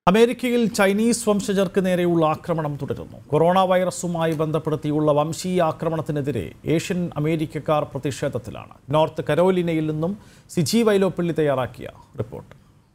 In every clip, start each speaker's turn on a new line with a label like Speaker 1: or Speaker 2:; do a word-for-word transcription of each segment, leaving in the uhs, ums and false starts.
Speaker 1: അമേരിക്കയിൽ ചൈനീസ് വംശജർക്ക് നേരെയുള്ള ആക്രമണം തുടരുന്നു. കൊറോണ വൈറസുമായി ബന്ധപ്പെടുത്തിയുള്ള വംശീയ ആക്രമണത്തിനെതിരെ ഏഷ്യൻ അമേരിക്കക്കാർ പ്രതിഷേധത്തിലാണ്. നോർത്ത് കരോലിനയിൽ നിന്നും സിജി വൈലോപ്പിള്ളി തയ്യാറാക്കിയ റിപ്പോർട്ട്.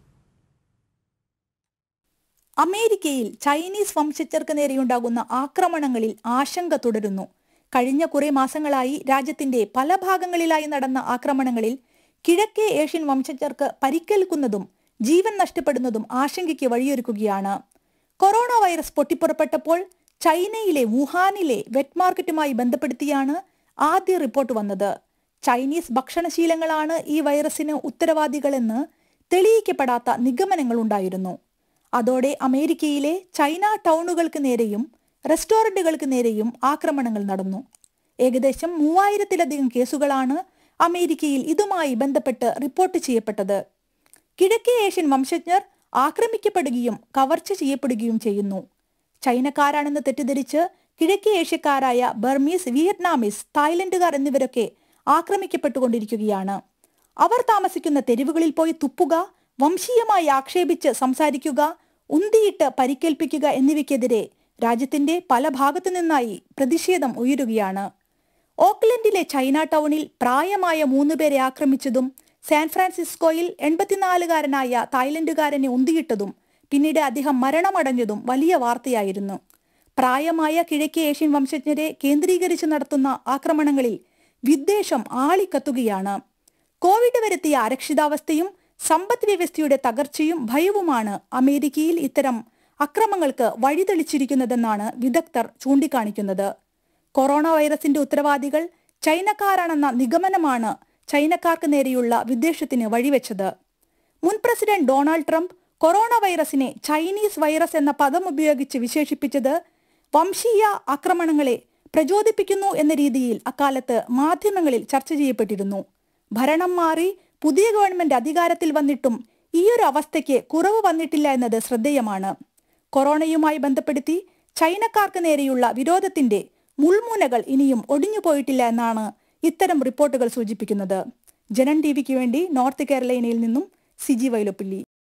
Speaker 2: അമേരിക്കയിൽ ചൈനീസ് വംശജർക്ക് നേരെയുണ്ടാകുന്ന ആക്രമണങ്ങളിൽ ആശങ്ക തുടരുന്നു. കഴിഞ്ഞ കുറെ മാസങ്ങളായി രാജ്യത്തിന്റെ പല ഭാഗങ്ങളിലായി നടന്ന ആക്രമണങ്ങളിൽ കിഴക്കേ ഏഷ്യൻ വംശജർക്ക് പരിക്കേൽക്കുന്നതും ജീവൻ നഷ്ടപ്പെടുന്നതും ആശങ്കയ്ക്ക് വഴിയൊരുക്കുകയാണ്. കൊറോണ വൈറസ് പൊട്ടിപ്പുറപ്പെട്ടപ്പോൾ ചൈനയിലെ വുഹാനിലെ വെറ്റ് മാർക്കറ്റുമായി ബന്ധപ്പെടുത്തിയാണ് ആദ്യ റിപ്പോർട്ട് വന്നത്. ചൈനീസ് ഭക്ഷണശീലങ്ങളാണ് ഈ വൈറസിന് ഉത്തരവാദികളെന്ന് തെളിയിക്കപ്പെടാത്ത നിഗമനങ്ങൾ ഉണ്ടായിരുന്നു. അതോടെ അമേരിക്കയിലെ ചൈന ടൗണുകൾക്ക് നേരെയും റെസ്റ്റോറന്റുകൾക്ക് നേരെയും ആക്രമണങ്ങൾ നടന്നു. ഏകദേശം മൂവായിരത്തിലധികം കേസുകളാണ് അമേരിക്കയിൽ ഇതുമായി ബന്ധപ്പെട്ട് റിപ്പോർട്ട് ചെയ്യപ്പെട്ടത്. കിഴക്കേ ഏഷ്യൻ വംശജർ ആക്രമിക്കപ്പെടുകയും കവർച്ച ചെയ്യപ്പെടുകയും ചെയ്യുന്നു. ചൈനക്കാരാണെന്ന് തെറ്റിദ്ധരിച്ച് കിഴക്കേ ഏഷ്യക്കാരായ ബർമീസ്, വിയറ്റ്നാമീസ്, തായ്ലൻഡുകാർ എന്നിവരൊക്കെ ആക്രമിക്കപ്പെട്ടുകൊണ്ടിരിക്കുകയാണ്. അവർ താമസിക്കുന്ന തെരുവുകളിൽ പോയി തുപ്പുക, വംശീയമായി ആക്ഷേപിച്ച് സംസാരിക്കുക, ഉന്തിയിട്ട് പരിക്കേൽപ്പിക്കുക എന്നിവയ്ക്കെതിരെ രാജ്യത്തിന്റെ പല ഭാഗത്തു നിന്നായി പ്രതിഷേധം ഉയരുകയാണ്. ഓക്ലൻഡിലെ ചൈന ടൗണിൽ പ്രായമായ മൂന്ന് പേരെ ആക്രമിച്ചതും സാൻ ഫ്രാൻസിസ്കോയിൽ എൺപത്തിനാലുകാരനായ തായ്ലൻഡുകാരനെ ഉന്തിയിട്ടതും പിന്നീട് അദ്ദേഹം മരണമടഞ്ഞതും വലിയ വാർത്തയായിരുന്നു. പ്രായമായ കിഴക്കേ ഏഷ്യൻ വംശജരെ കേന്ദ്രീകരിച്ച് നടത്തുന്ന ആക്രമണങ്ങളിൽ വിദ്വേഷം ആളിക്കത്തുകയാണ്. കോവിഡ് വരുത്തിയ അരക്ഷിതാവസ്ഥയും സമ്പദ് വ്യവസ്ഥയുടെ തകർച്ചയും ഭയവുമാണ് അമേരിക്കയിൽ ഇത്തരം അക്രമങ്ങൾക്ക് വഴിതെളിച്ചിരിക്കുന്നതെന്നാണ് വിദഗ്ധർ ചൂണ്ടിക്കാണിക്കുന്നത്. കൊറോണ വൈറസിന്റെ ഉത്തരവാദികൾ ചൈനക്കാരാണെന്ന നിഗമനമാണ് ചൈനക്കാർക്ക് നേരെയുള്ള വിദ്വേഷത്തിന് വഴിവെച്ചത്. മുൻ പ്രസിഡന്റ് ഡൊണാൾഡ് ട്രംപ് കൊറോണ വൈറസിനെ ചൈനീസ് വൈറസ് എന്ന പദം ഉപയോഗിച്ച് വിശേഷിപ്പിച്ചത് വംശീയ ആക്രമണങ്ങളെ പ്രചോദിപ്പിക്കുന്നു എന്ന രീതിയിൽ അക്കാലത്ത് മാധ്യമങ്ങളിൽ ചർച്ച ചെയ്യപ്പെട്ടിരുന്നു. ഭരണം മാറി പുതിയ ഗവൺമെന്റ് അധികാരത്തിൽ വന്നിട്ടും ഈയൊരു അവസ്ഥയ്ക്ക് കുറവ് വന്നിട്ടില്ല എന്നത് ശ്രദ്ധേയമാണ്. കൊറോണയുമായി ബന്ധപ്പെടുത്തി ചൈനക്കാർക്ക് നേരെയുള്ള വിരോധത്തിന്റെ മുൾമുനകൾ ഇനിയും ഒടിഞ്ഞുപോയിട്ടില്ല എന്നാണ് ഇത്തരം റിപ്പോർട്ടുകൾ സൂചിപ്പിക്കുന്നത്. ജനം ടിവിക്ക് വേണ്ടി നോർത്ത് കേരളയിൽ നിന്നും സിജി വൈലോപ്പിള്ളി.